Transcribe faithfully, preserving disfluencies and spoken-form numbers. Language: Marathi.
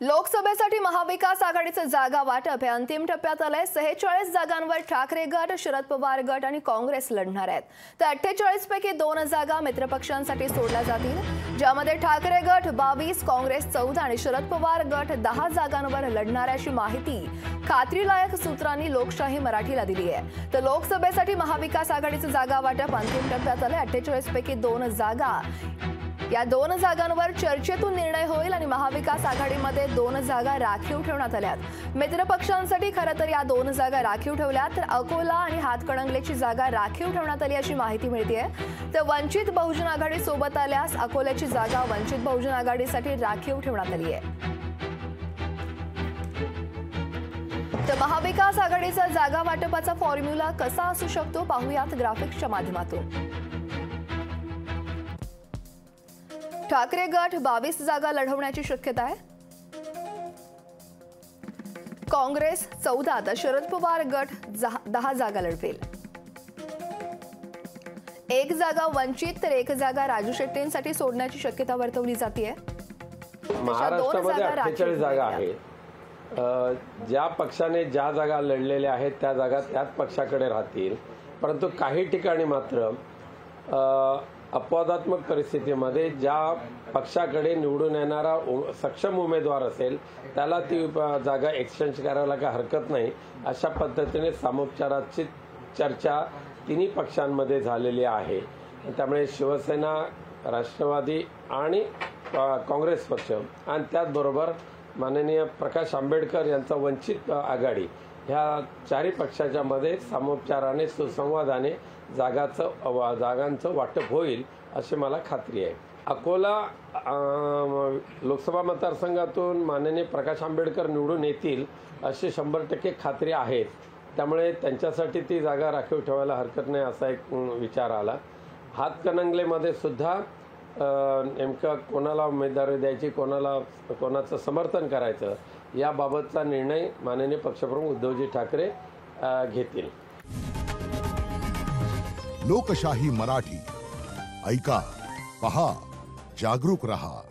लोकसभेसाठी महाविकास आघाडीचं जागा वाटप हे अंतिम टप्प्यात आलंय। सेहेचाळीस जागांवर ठाकरे गट, शरद पवार गट आणि काँग्रेस लढणार आहेत। तर अठ्ठेचाळीस पैकी दोन जागा मित्रपक्षांसाठी सोडल्या जातील, ज्यामध्ये ठाकरे गट बावीस, काँग्रेस चौदा आणि शरद पवार गट दहा जागांवर लढणाऱ्याची माहिती खात्रीलायक सूत्रांनी लोकशाही मराठीला दिली आहे। तर लोकसभेसाठी महाविकास आघाडीचं जागा वाटप अंतिम टप्प्यात आलंय। अठ्ठेचाळीस पैकी दोन जागा या दोन जागांवर चर्चेतून निर्णय होईल आणि महाविकास आघाडीमध्ये दोन जागा राखीव ठेवण्यात आल्यात। मित्रपक्षांसाठी खरं तर या दोन जागा राखीव ठेवल्यात, तर अकोला आणि हातकणंगलेची जागा राखीव ठेवण्यात आली अशी माहिती मिळतेय। तर वंचित बहुजन आघाडी सोबत आल्यास अकोल्याची जागा वंचित बहुजन आघाडीसाठी राखीव ठेवण्यात आली आहे। तर महाविकास आघाडीचा जागा वाटपाचा फॉर्म्युला कसा असू शकतो पाहूयात ग्राफिक्सच्या माध्यमातून। ठाकरे गट बावीस जागा लढवण्याची शक्यता आहे। काँग्रेस चौदा तर शरद पवार गट दहा जागा लढवेल। एक जागा वंचित तर एक जागा राजू शेट्टींसाठी सोडण्याची शक्यता वर्तवली जाते। महाराष्ट्रामध्ये अठ्ठेचाळीस जागा आहेत। ज्या पक्षाने ज्या जागा लढलेल्या आहेत त्या जागा त्याच पक्षाकडे राहतील, परंतु काही ठिकाणी मात्र अपवादात्मक परिस्थितीमध्ये ज्या पक्षाकडे निवडून येणारा सक्षम उमेदवार असेल त्याला ती जागा एक्सचेंज करायला काही हरकत नाही, अशा पद्धतीने सामोपचाराची चर्चा तिन्ही पक्षांमध्ये झालेली आहे। त्यामुळे शिवसेना, राष्ट्रवादी आणि काँग्रेस पक्ष आणि त्याचबरोबर माननीय प्रकाश आंबेडकर यांचा वंचित आघाडी ह्या चारही पक्षाच्या मध्ये सामोपचाराने सुसंवादाने जागाचं जागांचं वाटप होईल अशी मला खात्री आहे। अकोला लोकसभा मतदारसंघातून माननीय प्रकाश आंबेडकर निवडून येतील अशी शंभर टक्के खात्री आहे, त्यामुळे त्यांच्यासाठी ती जागा राखीव ठेवायला हरकत नाही असा एक विचार आला। हातकणंगलेमध्ये सुद्धा नेमकं कोणाला उमेदवारी द्यायची, कोणाला कोणाचं समर्थन करायचं याबाबतचा निर्णय माननीय पक्षप्रमुख उद्धवजी ठाकरे घेतील। लोकशाही मराठी ऐका, पहा, जागरूक रहा।